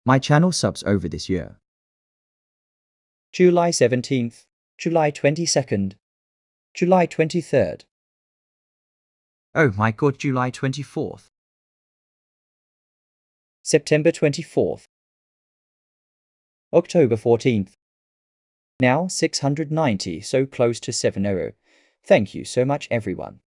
my channel subs over this year. July 17th, July 22nd, July 23rd. Oh my god, July 24th. September 24th. October 14th. Now 690, so close to 70. Thank you so much everyone.